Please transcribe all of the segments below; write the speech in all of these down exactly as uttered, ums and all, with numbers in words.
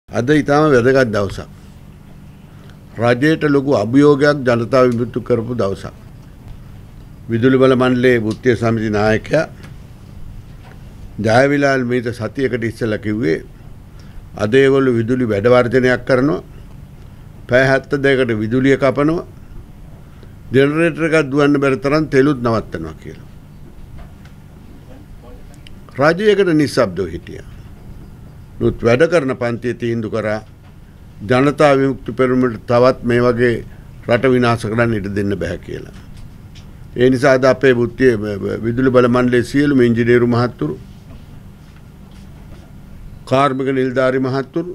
අද ඊටම වැදගත් දවසක්. රජයට ලොකු අභියෝගයක් ජනතාව විමුක්ති කරපු දවසක්. විදුලි බල මණ්ඩලයේ වෘත්තීය සමිති නායකයා ජයවිලාල් මේත සතියකට ඉස්සෙල්ලා කිව්වේ අද ඒගොල්ලෝ විදුලි වැඩ වර්ජනයක් කරනවා. පැය හැත්තෑ දෙකකට විදුලිය කපනවා. ජෙනරේටර් එකක් දුවන්න බැරි තරම් තෙලුත් නවත්තනවා කියලා. රජයකට නිස්සබ්දව හිටියා. නුත් වැඩ කරන පන්තිය තීන්දුව කරා ජනතා විමුක්ති පෙරමුණට තවත් මේ වගේ රට විනාශ කරන්න ඉඩ දෙන්න බෑ කියලා. ඒ නිසා අද අපේ වෘත්තීය විදුලි බල මණ්ඩලයේ සියලුම ඉංජිනේරු මහත්තුරු, කාර්මික නිලධාරි මහත්තුරු,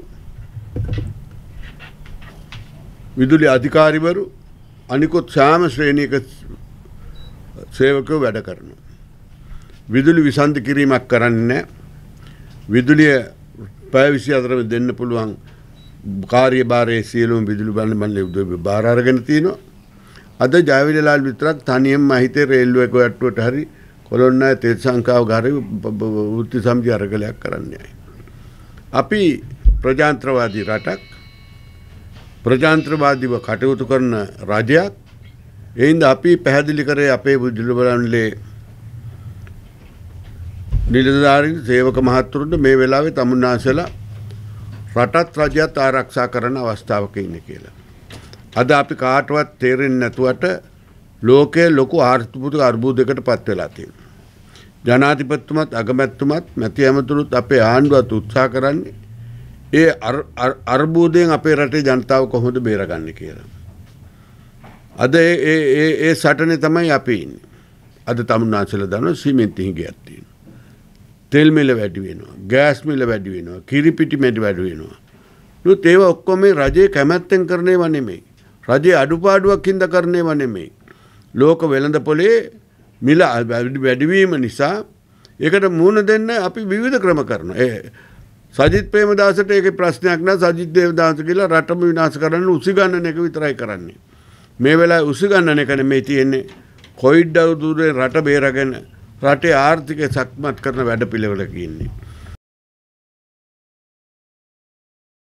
විදුලි අධිකාරිවරු අනිකුත් සෑම ශ්‍රේණියක සේවකයෝ වැඩ කරනවා. විදුලි විසන්ධි කිරීමක් කරන්නේ නැහැ. විදුලිය පැය විසිහතරම දෙන්න පුළුවන් කාර්යභාරයේ සියලුම විදුලි බල මණ්ඩලයේ බාර අරගෙන තිනවා. අද ජයවිලාල් විතරක් තනියම හිතේ රේල්වේ කොට්ටුවට හරි කොළොන්නෑ තෙල් සංඛාව ගාරේ වෘත්ති සමිති අරගලයක් කරන්නයි. අපි ප්‍රජාතන්ත්‍රවාදී රටක්, ප්‍රජාතන්ත්‍රවාදීව කටයුතු කරන රජයක්. ඒ හින්දා අපි පැහැදිලි කරේ අපේ විදුලි බල මණ්ඩලයේ නිලධාරීන් සේවක මහත්තුරුන්ට මේ වෙලාවේ තමුන්නාසලා රටත් රජයත් ආරක්ෂා කරන අවස්ථාවක ඉන්නේ කියලා. අද අපි කාටවත් තේරෙන්නේ නැතුවට ලෝකයේ ලොකු ආර්ථික අර්බුදයකට පත් වෙලා තියෙනවා. ජනාධිපතිතුමත් අගමැතිතුමත් මැති ඇමතුරුත් අපේ ආණ්ඩුවත් උත්සාහ කරන්නේ ඒ අර්බුදයෙන් අපේ රටේ ජනතාව කොහොමද බේරගන්නේ කියලා. අද ඒ ඒ ඒ සටනේ තමයි අපි ඉන්නේ. අද තමුන්නාසලා දන්නවා සිමෙන්ති හිඟයක් තියෙනවා. තෙල් මිල වැඩි වෙනවා, ගෑස් මිල වැඩි වෙනවා, කිරිපිටි මිල වැඩි වෙනවා. නුත් ඒවා ඔක්කොම රජයේ කැමැත්තෙන් කරනේව නෙමෙයි. රජයේ අඩුපාඩුවක් හින්දා කරනේව නෙමෙයි. ලෝක වෙළඳ පොලේ මිල වැඩි වීම නිසා ඒකට මුහුණ දෙන්න අපි විවිධ ක්‍රම කරනවා. ඒ සජිත් ප්‍රේමදාසට ඒකේ ප්‍රශ්නයක් නැහැ. සජිත් දේවදාස කියලා රටම විනාශ කරන්න උසි ගන්නන එක විතරයි කරන්නේ. මේ වෙලාවේ උසි ගන්නන එක නෙමෙයි තියෙන්නේ. කොයිඩ් අවුදුරේ රට බේරගෙන රටේ ආර්ථිකය සක්මත් කරන වැඩ පිළිවෙලක ඉන්නේ.